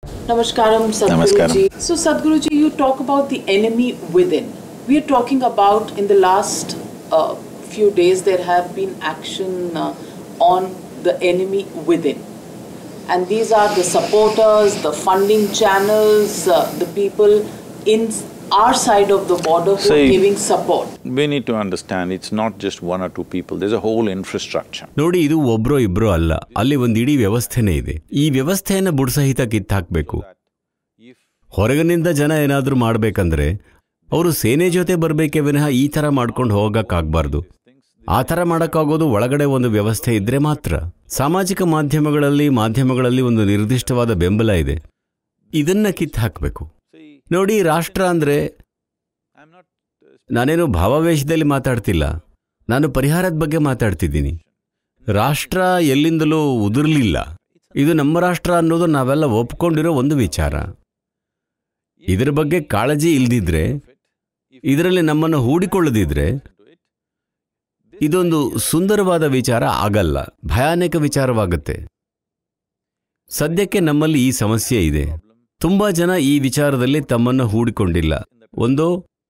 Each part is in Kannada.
Namaskaram, Sadhguruji. So, Sadhguruji, you talk about the enemy within. We are talking about in the last few days there have been action on the enemy within. And these are the supporters, the funding channels, the people in our side of the border who are giving support. We need to understand it's not just one or two people, there's a whole infrastructure. ನೋಡಿ, ಇದು ಒಬ್ರೋ ಇಬ್ರೋ ಅಲ್ಲ, ಅಲ್ಲಿ ಒಂದು ಇಡೀ ವ್ಯವಸ್ಥೆನೇ ಇದೆ. ಈ ವ್ಯವಸ್ಥೆಯನ್ನು ಬುಡಸಹಿತ ಕಿತ್ತಾಕ್ಬೇಕು. ಹೊರಗಿನಿಂದ ಜನ ಏನಾದ್ರೂ ಮಾಡ್ಬೇಕಂದ್ರೆ ಅವರು ಸೇನೆ ಜೊತೆ ಬರ್ಬೇಕೇ ವಿನಃ ಈ ತರ ಮಾಡ್ಕೊಂಡು ಹೋಗಕ್ಕಾಗಬಾರ್ದು. ಆ ಥರ ಮಾಡೋಕ್ಕಾಗೋದು ಒಳಗಡೆ ಒಂದು ವ್ಯವಸ್ಥೆ ಇದ್ರೆ ಮಾತ್ರ. ಸಾಮಾಜಿಕ ಮಾಧ್ಯಮಗಳಲ್ಲಿ ಒಂದು ನಿರ್ದಿಷ್ಟವಾದ ಬೆಂಬಲ ಇದೆ, ಇದನ್ನ ಕಿತ್ತು ಹಾಕಬೇಕು. ನೋಡಿ, ರಾಷ್ಟ್ರ ಅಂದ್ರೆ ನಾನೇನು ಭಾವಾವೇಶದಲ್ಲಿ ಮಾತಾಡ್ತಿಲ್ಲ, ನಾನು ಪರಿಹಾರದ ಬಗ್ಗೆ ಮಾತಾಡ್ತಿದ್ದೀನಿ. ರಾಷ್ಟ್ರ ಎಲ್ಲಿಂದಲೂ ಉದುರ್ಲಿಲ್ಲ, ಇದು ನಮ್ಮ ರಾಷ್ಟ್ರ ಅನ್ನೋದು ನಾವೆಲ್ಲ ಒಪ್ಕೊಂಡಿರೋ ಒಂದು ವಿಚಾರ. ಇದರ ಬಗ್ಗೆ ಕಾಳಜಿ ಇಲ್ದಿದ್ರೆ, ಇದರಲ್ಲಿ ನಮ್ಮನ್ನು ಹೂಡಿಕೊಳ್ಳದಿದ್ರೆ ಇದೊಂದು ಸುಂದರವಾದ ವಿಚಾರ ಆಗಲ್ಲ, ಭಯಾನಕ ವಿಚಾರವಾಗುತ್ತೆ. ಸದ್ಯಕ್ಕೆ ನಮ್ಮಲ್ಲಿ ಈ ಸಮಸ್ಯೆ ಇದೆ. ತುಂಬಾ ಜನ ಈ ವಿಚಾರದಲ್ಲಿ ತಮ್ಮನ್ನು ಹೂಡಿಕೊಂಡಿಲ್ಲ. ಒಂದೋ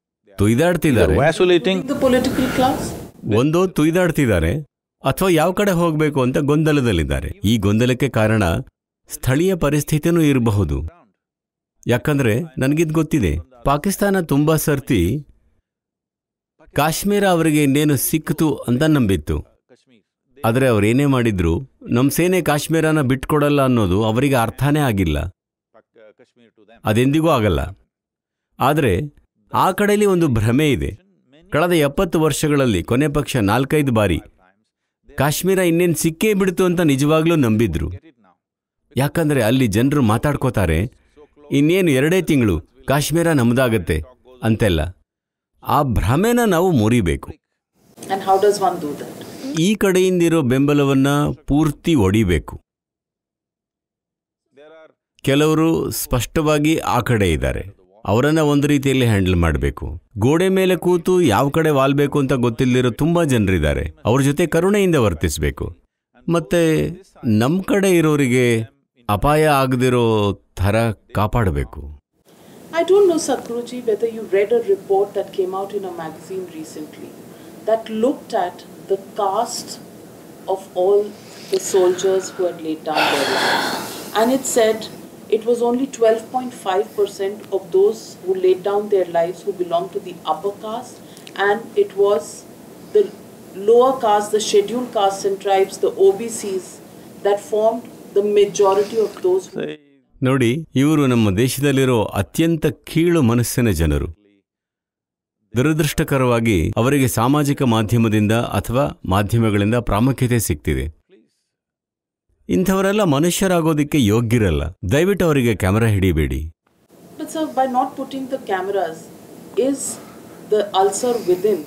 ತುಯ್ದಾಡ್ತಿದ್ದಾರೆ ಅಥವಾ ಯಾವ ಕಡೆ ಹೋಗಬೇಕು ಅಂತ ಗೊಂದಲದಲ್ಲಿದ್ದಾರೆ. ಈ ಗೊಂದಲಕ್ಕೆ ಕಾರಣ ಸ್ಥಳೀಯ ಪರಿಸ್ಥಿತಿನೂ ಇರಬಹುದು. ಯಾಕಂದ್ರೆ ನನಗಿದ್ ಗೊತ್ತಿದೆ, ಪಾಕಿಸ್ತಾನ ತುಂಬಾ ಸರ್ತಿ ಕಾಶ್ಮೀರ ಅವರಿಗೆ ಇನ್ನೇನು ಸಿಕ್ಕಿತು ಅಂತ ನಂಬಿತ್ತು. ಆದರೆ ಅವರೇನೇ ಮಾಡಿದ್ರು, ನಮ್ಮ ಸೇನೆ ಕಾಶ್ಮೀರನ ಬಿಟ್ಕೊಡಲ್ಲ ಅನ್ನೋದು ಅವರಿಗೆ ಅರ್ಥನೇ ಆಗಿಲ್ಲ, ಅದೆಂದಿಗೂ ಆಗಲ್ಲ. ಆದರೆ ಆ ಕಡೆಯಲ್ಲಿ ಒಂದು ಭ್ರಮೆ ಇದೆ. ಕಳೆದ 70 ವರ್ಷಗಳಲ್ಲಿ ಕೊನೆ ಪಕ್ಷ 4-5 ಬಾರಿ ಕಾಶ್ಮೀರ ಇನ್ನೇನು ಸಿಕ್ಕೇ ಬಿಡ್ತು ಅಂತ ನಿಜವಾಗ್ಲೂ ನಂಬಿದ್ರು. ಯಾಕಂದ್ರೆ ಅಲ್ಲಿ ಜನರು ಮಾತಾಡ್ಕೋತಾರೆ, ಇನ್ನೇನು 2 ತಿಂಗಳು ಕಾಶ್ಮೀರ ನಮ್ದಾಗತ್ತೆ ಅಂತೆಲ್ಲ. ಆ ಭ್ರಮೆನ ನಾವು ಮುರಿಬೇಕು. ಈ ಕಡೆಯಿಂದಿರೋ ಬೆಂಬಲವನ್ನ ಪೂರ್ತಿ ಒಡಿಬೇಕು. ಕೆಲವರು ಸ್ಪಷ್ಟವಾಗಿ ಆ ಕಡೆ ಇದ್ದಾರೆ, ಅವರನ್ನ ಒಂದು ರೀತಿಯಲ್ಲಿ ಹ್ಯಾಂಡಲ್ ಮಾಡಬೇಕು. ಗೋಡೆ ಮೇಲೆ ಕೂತು ಯಾವ ಕಡೆ ವಾಲ್ಬೇಕು ಅಂತ ಗೊತ್ತಿಲ್ಲದಿರೋ ತುಂಬಾ ಜನರಿದ್ದಾರೆ, ಅವ್ರ ಜೊತೆ ಕರುಣೆಯಿಂದ ವರ್ತಿಸಬೇಕು. ಮತ್ತೆ ನಮ್ಮ ಕಡೆ ಇರೋರಿಗೆ ಅಪಾಯ ಆಗದಿರೋ ಥರ ಕಾಪಾಡಬೇಕು. I don't know, Sadhguruji, whether you read a report that came out in a magazine recently that looked at the caste of all the soldiers who had laid down their lives. And it said it was only 12.5% of those who laid down their lives who belonged to the upper caste, and it was the lower caste, the scheduled castes and tribes, the OBCs, that formed the majority of those who... ನೋಡಿ, ಇವರು ನಮ್ಮ ದೇಶದಲ್ಲಿರೋ ಅತ್ಯಂತ ಕೀಳು ಮನಸ್ಸಿನ ಜನರು. ದುರದೃಷ್ಟಕರವಾಗಿ ಅವರಿಗೆ ಸಾಮಾಜಿಕ ಮಾಧ್ಯಮದಿಂದ ಅಥವಾ ಮಾಧ್ಯಮಗಳಿಂದ ಪ್ರಾಮುಖ್ಯತೆ ಸಿಗ್ತಿದೆ. ಇಂಥವರೆಲ್ಲ ಮನುಷ್ಯರಾಗೋದಿಕ್ಕೆ ಯೋಗ್ಯರಲ್ಲ. ದಯವಿಟ್ಟು ಅವರಿಗೆ ಕ್ಯಾಮೆರಾ ಹಿಡಿಬೇಡಿ. But sir, by not putting the cameras, is the ulcer within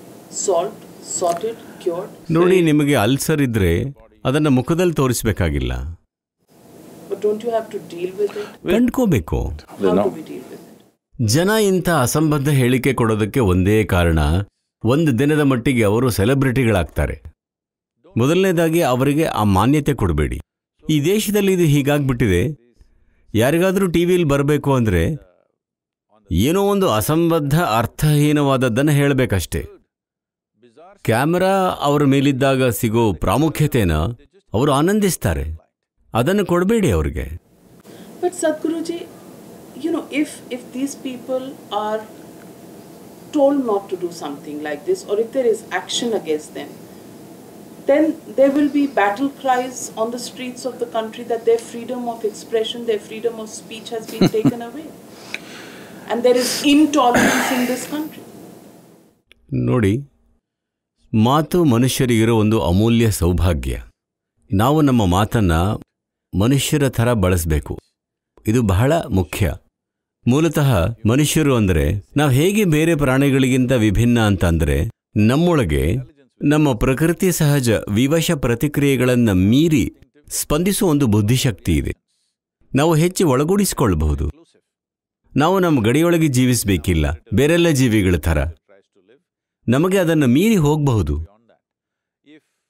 sorted, cured? ನೋಡಿ, ನಿಮಗೆ ಅಲ್ಸರ್ ಇದ್ರೆ ಅದನ್ನ ಮುಖದಲ್ಲಿ ತೋರಿಸಬೇಕಾಗಿಲ್ಲ. But don't you have to deal with it? ಕಂಡ್ಕೋಬೇಕು. How do we deal with it? ಜನ ಇಂಥ ಅಸಂಬದ್ಧ ಹೇಳಿಕೆ ಕೊಡೋದಕ್ಕೆ ಒಂದೇ ಕಾರಣ, ಒಂದು ದಿನದ ಮಟ್ಟಿಗೆ ಅವರು ಸೆಲೆಬ್ರಿಟಿಗಳಾಗ್ತಾರೆ. ಮೊದಲನೇದಾಗಿ ಅವರಿಗೆ ಆ ಮಾನ್ಯತೆ ಕೊಡಬೇಡಿ. ಈ ದೇಶದಲ್ಲಿ ಇದು ಹೀಗಾಗ್ಬಿಟ್ಟಿದೆ, ಯಾರಿಗಾದ್ರೂ ಟಿವಿಯಲ್ಲಿ ಬರಬೇಕು ಅಂದ್ರೆ ಏನೋ ಒಂದು ಅಸಂಬದ್ಧ ಅರ್ಥಹೀನವಾದದ್ದನ್ನು ಹೇಳಬೇಕಷ್ಟೇ. ಕ್ಯಾಮೆರಾ ಅವರ ಮೇಲಿದ್ದಾಗ ಸಿಗೋ ಪ್ರಾಮುಖ್ಯತೆನ ಅವರು ಆನಂದಿಸ್ತಾರೆ, ಅದನ್ನು ಕೊಡಬೇಡಿ ಅವ್ರಿಗೆ. But Sadhguruji, you know, if these people are told not to do something like this, or if there is action against them, then there will be battle cries on the streets of the country that their freedom of expression, their freedom of speech has been taken away. And there is intolerance in this country. ನೋಡಿ, ಮಾತು ಮನುಷ್ಯರಿಗಿರೋ ಒಂದು ಅಮೂಲ್ಯ ಸೌಭಾಗ್ಯ. ನಾವು ನಮ್ಮ ಮಾತನ್ನ ಮನುಷ್ಯರ ಥರ ಬಳಸಬೇಕು. ಇದು ಬಹಳ ಮುಖ್ಯ. ಮೂಲತಃ ಮನುಷ್ಯರು ಅಂದರೆ ನಾವು ಹೇಗೆ ಬೇರೆ ಪ್ರಾಣಿಗಳಿಗಿಂತ ವಿಭಿನ್ನ ಅಂತಂದ್ರೆ, ನಮ್ಮೊಳಗೆ ನಮ್ಮ ಪ್ರಕೃತಿ ಸಹಜ ವಿವಶ ಪ್ರತಿಕ್ರಿಯೆಗಳನ್ನು ಮೀರಿ ಸ್ಪಂದಿಸುವ ಒಂದು ಬುದ್ಧಿಶಕ್ತಿ ಇದೆ. ನಾವು ಹೆಚ್ಚು ಒಳಗೂಡಿಸಿಕೊಳ್ಳಬಹುದು. ನಾವು ನಮ್ಮ ಗಡಿಯೊಳಗೆ ಜೀವಿಸಬೇಕಿಲ್ಲ, ಬೇರೆಲ್ಲ ಜೀವಿಗಳ ಥರ. ನಮಗೆ ಅದನ್ನು ಮೀರಿ ಹೋಗಬಹುದು.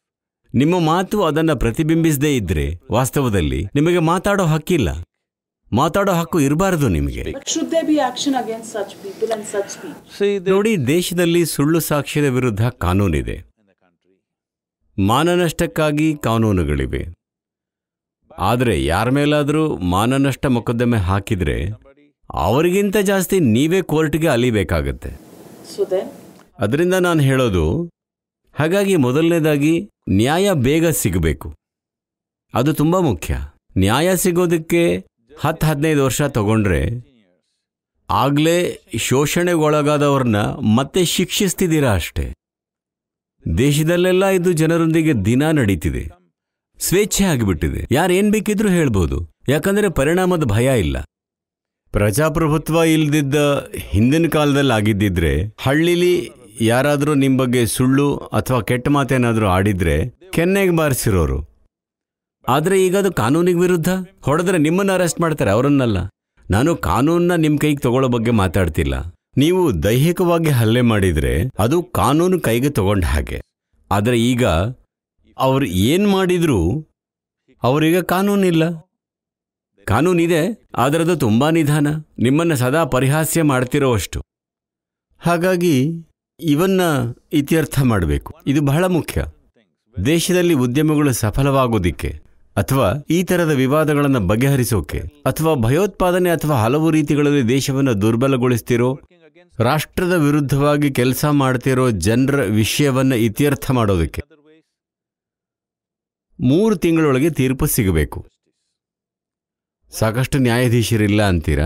ನಿಮ್ಮ ಮಾತು ಅದನ್ನು ಪ್ರತಿಬಿಂಬಿಸದೇ ಇದ್ರೆ ವಾಸ್ತವದಲ್ಲಿ ನಿಮಗೆ ಮಾತಾಡೋ ಹಕ್ಕಿಲ್ಲ. ಮಾತಾಡೋ ಹಕ್ಕು ಇರಬಾರದು ನಿಮಗೆ. But should there be action against such people and such speech? See, ನೋಡಿ, ದೇಶದಲ್ಲಿ ಸುಳ್ಳು ಸಾಕ್ಷ್ಯದ ವಿರುದ್ಧ ಕಾನೂನಿದೆ, ಮಾನನಷ್ಟಕ್ಕಾಗಿ ಕಾನೂನುಗಳಿವೆ. ಆದರೆ ಯಾರ ಮೇಲಾದರೂ ಮಾನನಷ್ಟ ಮೊಕದ್ದಮೆ ಹಾಕಿದ್ರೆ ಅವರಿಗಿಂತ ಜಾಸ್ತಿ ನೀವೇ ಕೋರ್ಟ್ಗೆ ಅಲಿಬೇಕಾಗತ್ತೆ. So then? ಅದರಿಂದ ನಾನು ಹೇಳೋದು, ಹಾಗಾಗಿ ಮೊದಲನೇದಾಗಿ ನ್ಯಾಯ ಬೇಗ ಸಿಗಬೇಕು. ಅದು ತುಂಬ ಮುಖ್ಯ. ನ್ಯಾಯ ಸಿಗೋದಕ್ಕೆ 10-15 ವರ್ಷ ತಗೊಂಡ್ರೆ ಆಗಲೇ ಶೋಷಣೆಗೊಳಗಾದವ್ರನ್ನ ಮತ್ತೆ ಶಿಕ್ಷಿಸ್ತಿದ್ದೀರಾ ಅಷ್ಟೇ. ದೇಶದಲ್ಲೆಲ್ಲ ಇದು ಜನರೊಂದಿಗೆ ದಿನ ನಡೀತಿದೆ, ಸ್ವೇಚ್ಛೆ ಆಗಿಬಿಟ್ಟಿದೆ. ಯಾರೇನ್ ಬೇಕಿದ್ರೂ ಹೇಳ್ಬೋದು, ಯಾಕಂದರೆ ಪರಿಣಾಮದ ಭಯ ಇಲ್ಲ. ಪ್ರಜಾಪ್ರಭುತ್ವ ಇಲ್ದಿದ್ದ ಹಿಂದಿನ ಕಾಲದಲ್ಲಿ ಆಗಿದ್ದಿದ್ರೆ ಹಳ್ಳಿಲಿ ಯಾರಾದರೂ ನಿಮ್ಮ ಬಗ್ಗೆ ಸುಳ್ಳು ಅಥವಾ ಕೆಟ್ಟ ಮಾತೇನಾದರೂ ಆಡಿದ್ರೆ ಕೆನ್ನೆಗೆ ಬಾರಿಸಿರೋರು. ಆದರೆ ಈಗ ಅದು ಕಾನೂನಿಗೆ ವಿರುದ್ಧ. ಹೊಡೆದ್ರೆ ನಿಮ್ಮನ್ನು ಅರೆಸ್ಟ್ ಮಾಡ್ತಾರೆ, ಅವರನ್ನಲ್ಲ. ನಾನು ಕಾನೂನನ್ನ ನಿಮ್ಮ ಕೈಗೆ ತಗೊಳ್ಳೋ ಬಗ್ಗೆ ಮಾತಾಡ್ತಿಲ್ಲ. ನೀವು ದೈಹಿಕವಾಗಿ ಹಲ್ಲೆ ಮಾಡಿದ್ರೆ ಅದು ಕಾನೂನು ಕೈಗೆ ತಗೊಂಡ ಹಾಗೆ. ಆದರೆ ಈಗ ಅವ್ರು ಏನು ಮಾಡಿದ್ರೂ ಅವರೀಗ ಕಾನೂನಿಲ್ಲ. ಕಾನೂನಿದೆ, ಆದರೆ ಅದು ತುಂಬಾ ನಿಧಾನ, ನಿಮ್ಮನ್ನು ಸದಾ ಪರಿಹಾಸ್ಯ ಮಾಡ್ತಿರೋ ಅಷ್ಟು. ಹಾಗಾಗಿ ಇವನ್ನ ಇತ್ಯರ್ಥ ಮಾಡಬೇಕು. ಇದು ಬಹಳ ಮುಖ್ಯ. ದೇಶದಲ್ಲಿ ಉದ್ಯಮಗಳು ಸಫಲವಾಗೋದಿಕ್ಕೆ ಅಥವಾ ಈ ಥರದ ವಿವಾದಗಳನ್ನು ಬಗೆಹರಿಸೋಕೆ ಅಥವಾ ಭಯೋತ್ಪಾದನೆ ಅಥವಾ ಹಲವು ರೀತಿಗಳಲ್ಲಿ ದೇಶವನ್ನು ದುರ್ಬಲಗೊಳಿಸ್ತಿರೋ, ರಾಷ್ಟ್ರದ ವಿರುದ್ಧವಾಗಿ ಕೆಲಸ ಮಾಡ್ತಿರೋ ಜನರ ವಿಷಯವನ್ನು ಇತ್ಯರ್ಥ ಮಾಡೋದಕ್ಕೆ 3 ತಿಂಗಳೊಳಗೆ ತೀರ್ಪು ಸಿಗಬೇಕು. ಸಾಕಷ್ಟು ನ್ಯಾಯಾಧೀಶರಿಲ್ಲ ಅಂತೀರಾ?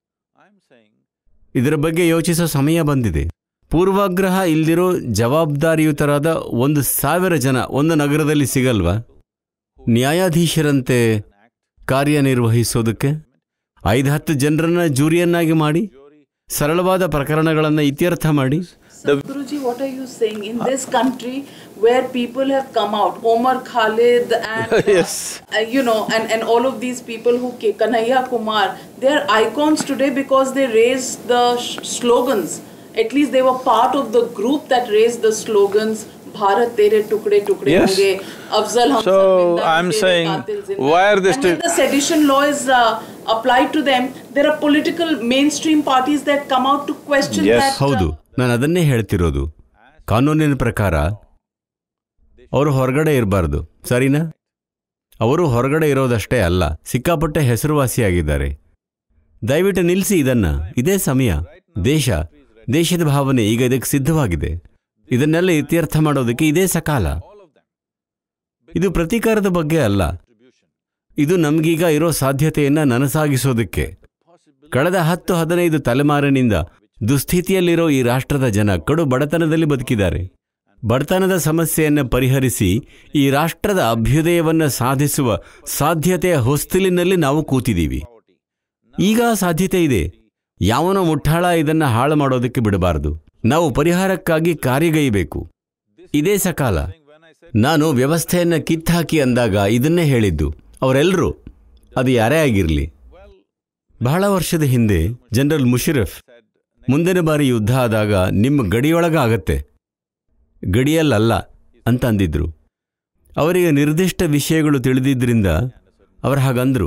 ಇದರ ಬಗ್ಗೆ ಯೋಚಿಸೋ ಸಮಯ ಬಂದಿದೆ. ಪೂರ್ವಾಗ್ರಹ ಇಲ್ದಿರೋ ಜವಾಬ್ದಾರಿಯುತರಾದ 1,000 ಜನ ಒಂದು ನಗರದಲ್ಲಿ ಸಿಗಲ್ವಾ ನ್ಯಾಯಾಧೀಶರಂತೆ ಕಾರ್ಯನಿರ್ವಹಿಸೋದಕ್ಕೆ? 5-10 ಜನರನ್ನ ಜೂರಿಯನ್ನಾಗಿ ಮಾಡಿ ಸರಳವಾದ ಪ್ರಕರಣಗಳನ್ನು ಇತ್ಯರ್ಥ ಮಾಡಿ. Sadhguruji, what are you saying? In this country where people have come out, Omar Khalid and Yes. And all of these people who Kanhaiya Kumar, they are icons today because they raised the slogans. At least they were part of the group that raised the slogans. Bharat tere tukde tukde honge. Afzal hum So sab I'm tere saying, qatil zinda. why are they And still? when the sedition law is applied to them, there are political mainstream parties that come out to question Yes. that. ಹೌದು, ನಾನು ಅದನ್ನೇ ಹೇಳ್ತಿರೋದು. ಕಾನೂನಿನ ಪ್ರಕಾರ ಅವರು ಹೊರಗಡೆ ಇರಬಾರ್ದು, ಸರಿನಾ? ಅವರು ಹೊರಗಡೆ ಇರೋದಷ್ಟೇ ಅಲ್ಲ, ಸಿಕ್ಕಾಪಟ್ಟೆ ಹೆಸರುವಾಸಿಯಾಗಿದ್ದಾರೆ. ದಯವಿಟ್ಟು ನಿಲ್ಲಿಸಿ ಇದನ್ನ. ಇದೇ ಸಮಯ. ದೇಶದ ಭಾವನೆ ಈಗ ಇದಕ್ಕೆ ಸಿದ್ಧವಾಗಿದೆ. ಇದನ್ನೆಲ್ಲ ಇತ್ಯರ್ಥ ಮಾಡೋದಕ್ಕೆ ಇದೇ ಸಕಾಲ. ಇದು ಪ್ರತೀಕಾರದ ಬಗ್ಗೆ ಅಲ್ಲ, ಇದು ನಮಗೀಗ ಇರೋ ಸಾಧ್ಯತೆಯನ್ನ ನನಸಾಗಿಸೋದಕ್ಕೆ. ಕಳೆದ 10-15 ತಲೆಮಾರಿನಿಂದ ದುಸ್ಥಿತಿಯಲ್ಲಿರೋ ಈ ರಾಷ್ಟ್ರದ ಜನ ಕಡು ಬಡತನದಲ್ಲಿ ಬದುಕಿದ್ದಾರೆ. ಬಡತನದ ಸಮಸ್ಯೆಯನ್ನು ಪರಿಹರಿಸಿ ಈ ರಾಷ್ಟ್ರದ ಅಭ್ಯುದಯವನ್ನು ಸಾಧಿಸುವ ಸಾಧ್ಯತೆಯ ಹೊಸ್ತಿಲಿನಲ್ಲಿ ನಾವು ಕೂತಿದ್ದೀವಿ. ಈಗ ಸಾಧ್ಯತೆ ಇದೆ. ಯಾವನೋ ಮುಠಾಳ ಇದನ್ನು ಹಾಳು ಮಾಡೋದಕ್ಕೆ ಬಿಡಬಾರದು. ನಾವು ಪರಿಹಾರಕ್ಕಾಗಿ ಕಾರ್ಯಗೈಯಬೇಕು. ಇದೇ ಸಕಾಲ. ನಾನು ವ್ಯವಸ್ಥೆಯನ್ನು ಕಿತ್ತಾಕಿ ಅಂದಾಗ ಇದನ್ನೇ ಹೇಳಿದ್ದು. ಅವರೆಲ್ಲರೂ, ಅದು ಯಾರೇ ಆಗಿರಲಿ. ಬಹಳ ವರ್ಷದ ಹಿಂದೆ ಜನರಲ್ ಮುಷರಫ್ ಮುಂದಿನ ಬಾರಿ ಯುದ್ಧ ಆದಾಗ ನಿಮ್ಮ ಗಡಿಯೊಳಗ ಆಗತ್ತೆ, ಗಡಿಯಲ್ಲ ಅಂತ ಅಂದಿದ್ರು. ಅವರಿಗೆ ನಿರ್ದಿಷ್ಟ ವಿಷಯಗಳು ತಿಳಿದಿದ್ದರಿಂದ ಅವರು ಹಾಗಂದ್ರು.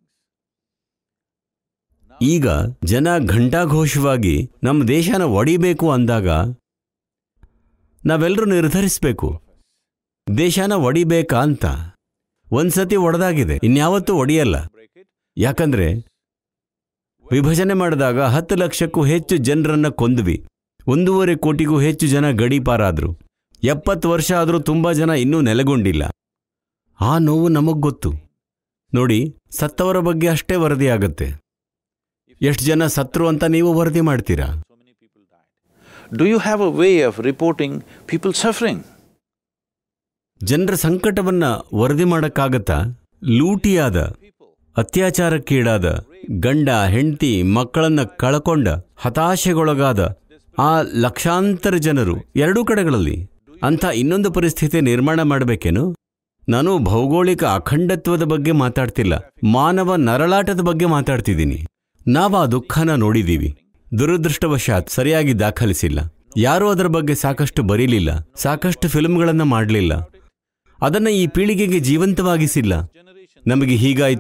ಈಗ ಜನ ಘಂಟಾಘೋಷವಾಗಿ ನಮ್ಮ ದೇಶನ ಒಡಿಬೇಕು ಅಂದಾಗ ನಾವೆಲ್ಲರೂ ನಿರ್ಧರಿಸಬೇಕು, ದೇಶನ ಒಡಿಬೇಕಾ ಅಂತ. ಒಂದ್ಸತಿ ಒಡೆದಾಗಿದೆ, ಇನ್ಯಾವತ್ತೂ ಒಡೆಯಲ್ಲ. ಯಾಕಂದ್ರೆ ವಿಭಜನೆ ಮಾಡಿದಾಗ 10 ಲಕ್ಷಕ್ಕೂ ಹೆಚ್ಚು ಜನರನ್ನ ಕೊಂದ್ವಿ. 1.5 ಕೋಟಿಗೂ ಹೆಚ್ಚು ಜನ ಗಡೀಪಾರಾದ್ರು. 70 ವರ್ಷ ಆದರೂ ತುಂಬಾ ಜನ ಇನ್ನೂ ನೆಲೆಗೊಂಡಿಲ್ಲ. ಆ ನೋವು ನಮಗ್ಗೊತ್ತು. ನೋಡಿ, ಸತ್ತವರ ಬಗ್ಗೆ ಅಷ್ಟೇ ವರದಿಯಾಗತ್ತೆ. ಎಷ್ಟು ಜನ ಸತ್ರು ಅಂತ ನೀವು ವರದಿ ಮಾಡ್ತೀರಾ? Do you have a way of reporting people suffering? ಜನರ ಸಂಕಟವನ್ನ ವರದಿ ಮಾಡಕ್ಕಾಗತ್ತಾ? ಲೂಟಿಯಾದ, ಅತ್ಯಾಚಾರಕ್ಕೀಡಾದ, ಗಂಡ ಹೆಂಡತಿ ಮಕ್ಕಳನ್ನ ಕಳಕೊಂಡ, ಹತಾಶೆಗೊಳಗಾದ ಆ ಲಕ್ಷಾಂತರ ಜನರು ಎರಡೂ ಕಡೆಗಳಲ್ಲಿ ಅಂಥ ಇನ್ನೊಂದು ಪರಿಸ್ಥಿತಿ ನಿರ್ಮಾಣ ಮಾಡಬೇಕೇನು? ನಾನು ಭೌಗೋಳಿಕ ಅಖಂಡತ್ವದ ಬಗ್ಗೆ ಮಾತಾಡ್ತಿಲ್ಲ, ಮಾನವ ನರಳಾಟದ ಬಗ್ಗೆ ಮಾತಾಡ್ತಿದ್ದೀನಿ. ನಾವು ಆ ದುಃಖನ ನೋಡಿದ್ದೀವಿ. ದುರದೃಷ್ಟವಶಾತ್ ಸರಿಯಾಗಿ ದಾಖಲಿಸಿಲ್ಲ. ಯಾರೂ ಅದರ ಬಗ್ಗೆ ಸಾಕಷ್ಟು ಬರೀಲಿಲ್ಲ, ಸಾಕಷ್ಟು ಫಿಲ್ಮ್ಗಳನ್ನು ಮಾಡಲಿಲ್ಲ, ಅದನ್ನು ಈ ಪೀಳಿಗೆಗೆ ಜೀವಂತವಾಗಿಸಿಲ್ಲ. ನಮಗೆ ಹೀಗಾಯಿತು,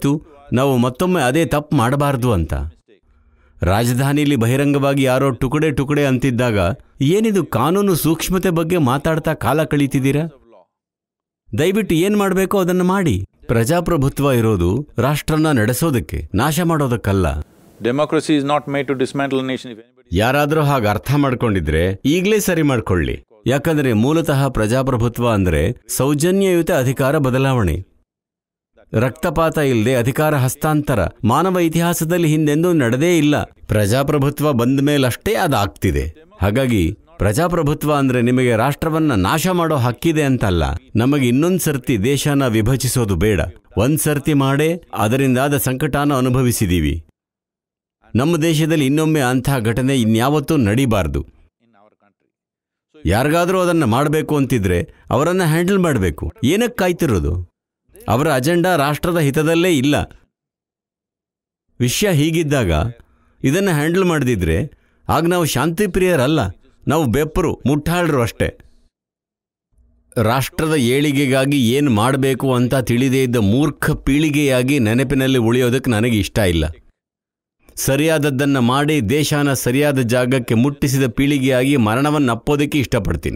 ನಾವು ಮತ್ತೊಮ್ಮೆ ಅದೇ ತಪ್ಪು ಮಾಡಬಾರ್ದು ಅಂತ. ರಾಜಧಾನಿಯಲ್ಲಿ ಬಹಿರಂಗವಾಗಿ ಯಾರೋ ಟುಕಡೆ ಟುಕಡೆ ಅಂತಿದ್ದಾಗ ಏನಿದು ಕಾನೂನು ಸೂಕ್ಷ್ಮತೆ ಬಗ್ಗೆ ಮಾತಾಡ್ತಾ ಕಾಲ ಕಳೀತಿದ್ದೀರಾ? ದಯವಿಟ್ಟು ಏನು ಮಾಡಬೇಕೋ ಅದನ್ನು ಮಾಡಿ. ಪ್ರಜಾಪ್ರಭುತ್ವ ಇರೋದು ರಾಷ್ಟ್ರನ ನಡೆಸೋದಕ್ಕೆ, ನಾಶ ಮಾಡೋದಕ್ಕಲ್ಲ. Democracy is not made to dismantle a nation. ಯಾರಾದರೂ ಹಾಗೆ ಅರ್ಥ ಮಾಡ್ಕೊಂಡಿದ್ರೆ ಈಗಲೇ ಸರಿ ಮಾಡ್ಕೊಳ್ಳಿ. ಯಾಕಂದ್ರೆ ಮೂಲತಃ ಪ್ರಜಾಪ್ರಭುತ್ವ ಅಂದ್ರೆ ಸೌಜನ್ಯಯುತ ಅಧಿಕಾರ ಬದಲಾವಣೆ, ರಕ್ತಪಾತ ಇಲ್ಲದೆ ಅಧಿಕಾರ ಹಸ್ತಾಂತರ. ಮಾನವ ಇತಿಹಾಸದಲ್ಲಿ ಹಿಂದೆಂದೂ ನಡೆದೇ ಇಲ್ಲ. ಪ್ರಜಾಪ್ರಭುತ್ವ ಬಂದ ಮೇಲಷ್ಟೇ ಅದಾಗ್ತಿದೆ. ಹಾಗಾಗಿ ಪ್ರಜಾಪ್ರಭುತ್ವ ಅಂದ್ರೆ ನಿಮಗೆ ರಾಷ್ಟ್ರವನ್ನ ನಾಶ ಮಾಡೋ ಹಕ್ಕಿದೆ ಅಂತಲ್ಲ. ನಮಗೆ ಇನ್ನೊಂದು ಸರ್ತಿ ದೇಶನ ವಿಭಜಿಸೋದು ಬೇಡ. ಒಂದ್ ಸರ್ತಿ ಮಾಡೇ ಅದರಿಂದಾದ ಸಂಕಟನ ಅನುಭವಿಸಿದೀವಿ. ನಮ್ಮ ದೇಶದಲ್ಲಿ ಇನ್ನೊಮ್ಮೆ ಅಂಥ ಘಟನೆ ಇನ್ಯಾವತ್ತೂ ನಡಿಬಾರ್ದು. ಯಾರಿಗಾದರೂ ಅದನ್ನು ಮಾಡಬೇಕು ಅಂತಿದ್ರೆ ಅವರನ್ನು ಹ್ಯಾಂಡಲ್ ಮಾಡಬೇಕು. ಏನಕ್ಕೆ ಕಾಯ್ತಿರೋದು? ಅವರ ಅಜೆಂಡಾ ರಾಷ್ಟ್ರದ ಹಿತದಲ್ಲೇ ಇಲ್ಲ. ವಿಷಯ ಹೀಗಿದ್ದಾಗ ಇದನ್ನು ಹ್ಯಾಂಡಲ್ ಮಾಡದಿದ್ರೆ ಆಗ ನಾವು ಶಾಂತಿ ಪ್ರಿಯರಲ್ಲ, ನಾವು ಬೆಪ್ಪರು, ಮುಟ್ಟಾಳರು ಅಷ್ಟೇ. ರಾಷ್ಟ್ರದ ಏಳಿಗೆಗಾಗಿ ಏನು ಮಾಡಬೇಕು ಅಂತ ತಿಳಿದೇ ಇದ್ದ ಮೂರ್ಖ ಪೀಳಿಗೆಯಾಗಿ ನೆನಪಿನಲ್ಲಿ ಉಳಿಯೋದಕ್ಕೆ ನನಗೆ ಇಷ್ಟ ಇಲ್ಲ. ಸರಿಯಾದದ್ದನ್ನು ಮಾಡಿ ದೇಶನ ಸರಿಯಾದ ಜಾಗಕ್ಕೆ ಮುಟ್ಟಿಸಿದ ಪೀಳಿಗೆಯಾಗಿ ಮರಣವನ್ನು ಅಪ್ಪೋದಕ್ಕೆ ಇಷ್ಟಪಡ್ತೀನಿ.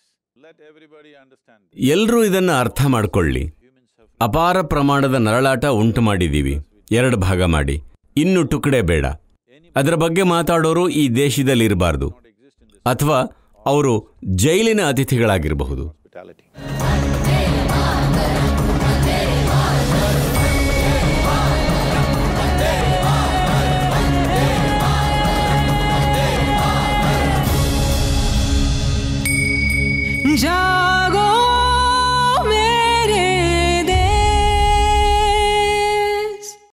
ಎಲ್ಲರೂ ಇದನ್ನು ಅರ್ಥ ಮಾಡ್ಕೊಳ್ಳಿ. ಅಪಾರ ಪ್ರಮಾಣದ ನರಳಾಟ ಉಂಟು ಮಾಡಿದ್ದೀವಿ, 2 ಭಾಗ ಮಾಡಿ. ಇನ್ನು ಟುಕಡೆ ಬೇಡ. ಅದರ ಬಗ್ಗೆ ಮಾತಾಡೋರು ಈ ದೇಶದಲ್ಲಿ ಇರಬಾರ್ದು, ಅಥವಾ ಅವರು ಜೈಲಿನ ಅತಿಥಿಗಳಾಗಿರಬಹುದು.